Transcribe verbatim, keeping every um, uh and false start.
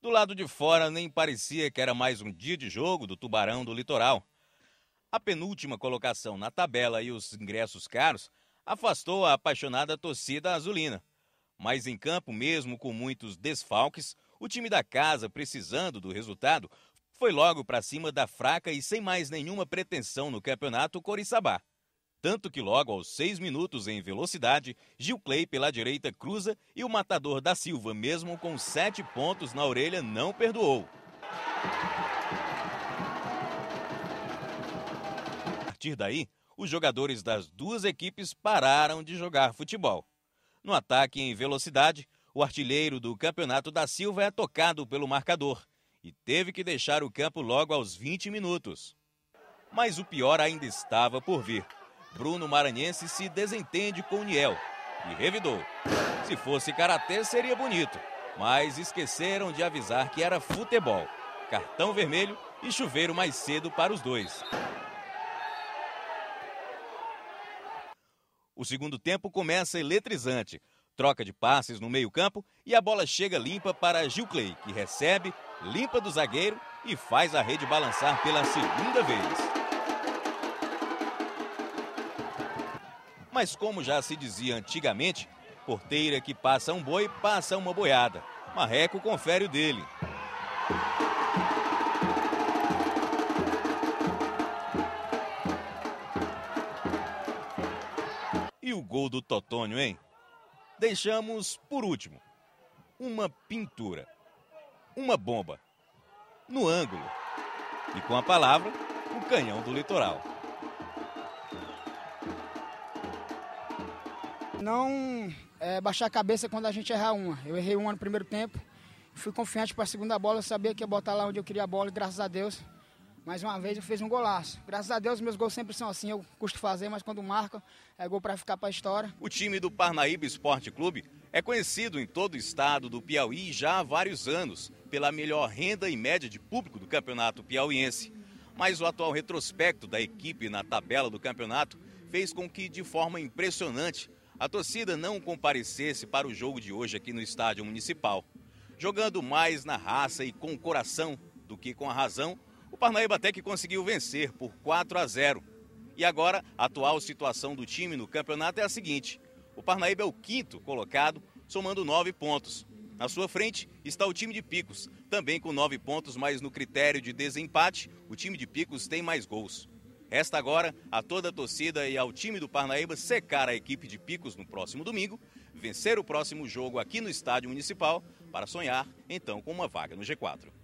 Do lado de fora nem parecia que era mais um dia de jogo do Tubarão do Litoral. A penúltima colocação na tabela e os ingressos caros afastou a apaixonada torcida azulina. Mas em campo, mesmo com muitos desfalques, o time da casa, precisando do resultado, foi logo para cima da fraca e sem mais nenhuma pretensão no campeonato Coriçaba. Tanto que logo aos seis minutos em velocidade, Gilclay pela direita cruza e o matador da Silva, mesmo com sete pontos na orelha, não perdoou. A partir daí, os jogadores das duas equipes pararam de jogar futebol. No ataque em velocidade, o artilheiro do campeonato da Silva é tocado pelo marcador e teve que deixar o campo logo aos vinte minutos. Mas o pior ainda estava por vir. Bruno Maranhense se desentende com o Niel e revidou. Se fosse karatê seria bonito, mas esqueceram de avisar que era futebol. Cartão vermelho e chuveiro mais cedo para os dois. O segundo tempo começa eletrizante. Troca de passes no meio-campo e a bola chega limpa para Gilclay, que recebe, limpa do zagueiro e faz a rede balançar pela segunda vez. Mas como já se dizia antigamente, porteira que passa um boi, passa uma boiada. Marreco confere o dele. E o gol do Totônio, hein? Deixamos por último. Uma pintura. Uma bomba. No ângulo. E com a palavra, o canhão do litoral. Não é, baixar a cabeça quando a gente errar uma. Eu errei uma no primeiro tempo, fui confiante para a segunda bola, eu sabia que ia botar lá onde eu queria a bola e graças a Deus, mais uma vez eu fiz um golaço. Graças a Deus meus gols sempre são assim, eu custo fazer, mas quando marcam é gol para ficar para a história. O time do Parnaíba Esporte Clube é conhecido em todo o estado do Piauí já há vários anos pela melhor renda e média de público do campeonato piauiense. Mas o atual retrospecto da equipe na tabela do campeonato fez com que, de forma impressionante, a torcida não comparecesse para o jogo de hoje aqui no estádio municipal. Jogando mais na raça e com o coração do que com a razão, o Parnaíba até que conseguiu vencer por quatro a zero. E agora, a atual situação do time no campeonato é a seguinte: o Parnaíba é o quinto colocado, somando nove pontos. Na sua frente está o time de Picos, também com nove pontos, mas no critério de desempate, o time de Picos tem mais gols. Resta agora a toda a torcida e ao time do Parnaíba secar a equipe de Picos no próximo domingo, vencer o próximo jogo aqui no estádio municipal para sonhar, então, com uma vaga no G quatro.